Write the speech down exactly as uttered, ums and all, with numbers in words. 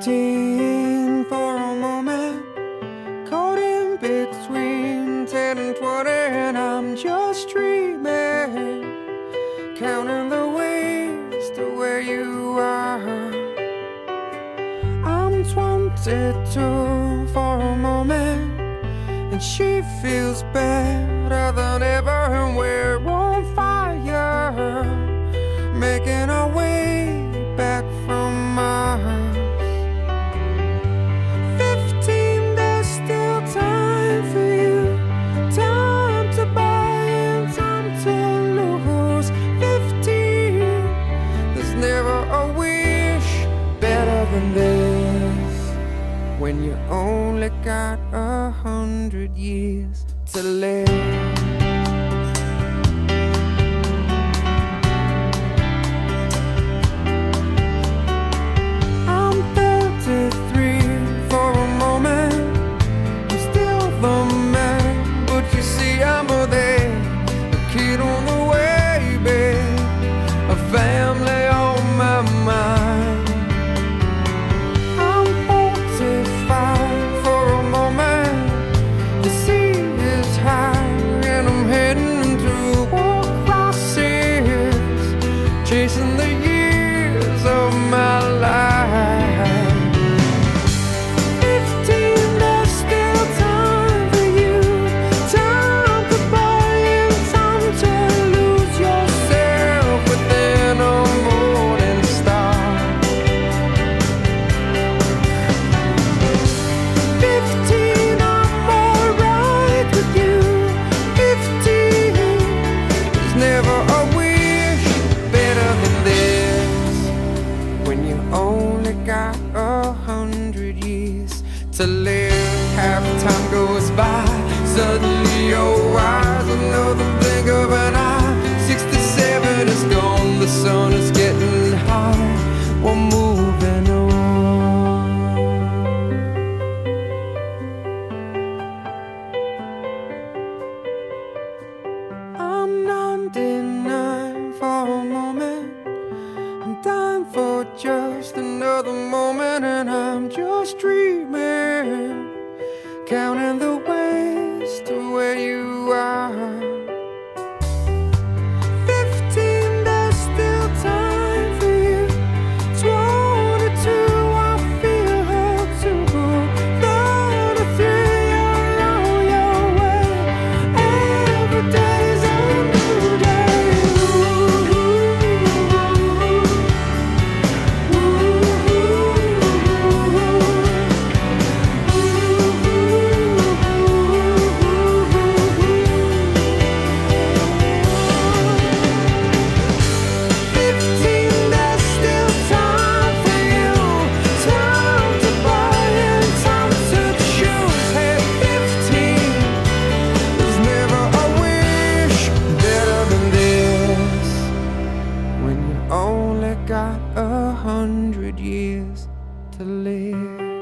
fifteen for a moment, caught in between ten and twenty, and I'm just dreaming, counting the ways to where you are. I'm twenty-two for a moment, and she feels better than ever, and we're on fire, making our way back from Mars. Fifteen, there's still time for you, time to buy and time to lose. Fifteen, there's never a wish better than this, when you only got a hundred years to live. Family on my mind. I'm forty-five for a moment. The sea is high and I'm heading to war crosses, chasing the years of my life. Fifteen, there's still time for you, time to buy and time to lose yourself within a morning star. Fifteen, I'm alright with you. Fifteen, there's never a wish better than this, when you only got a hundred years to live. Half time goes by, suddenly your eyes, another blink of an eye. Sixty-seven is gone, the sun is getting high, we're moving on. I'm ninety-nine for a moment, I'm dying for just another moment, and I'm just dreaming, counting the ways to where you are. Fifteen, there's still time for you. Twenty-two, I feel her too. Thirty-three, you're on your way. Every day's a new day. Ooh, ooh, fifteen, there's still time for you, time to buy and time to choose. Hey, fifteen, there's never a wish better than this, when you only got a hundred years to live.